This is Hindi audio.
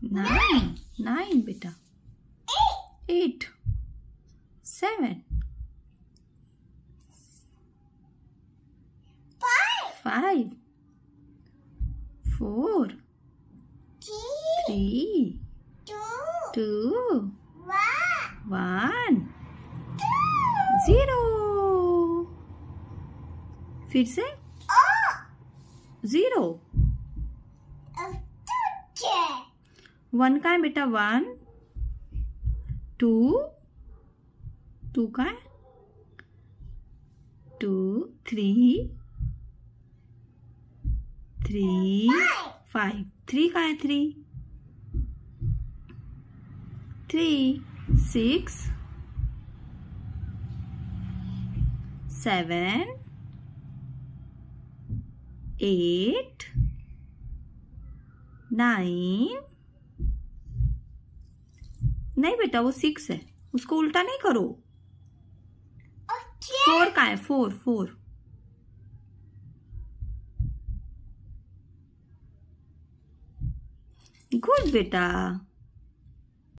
9 9 बेटा 8 7 5 4 3 2 1 0 फिर से 0 1 का है बेटा 1 2 2 का है 2 3 5 3 का है 3 6 7 8 9 नहीं बेटा वो 6 है, उसको उल्टा नहीं करो। 4 का है 4 गुड बेटा।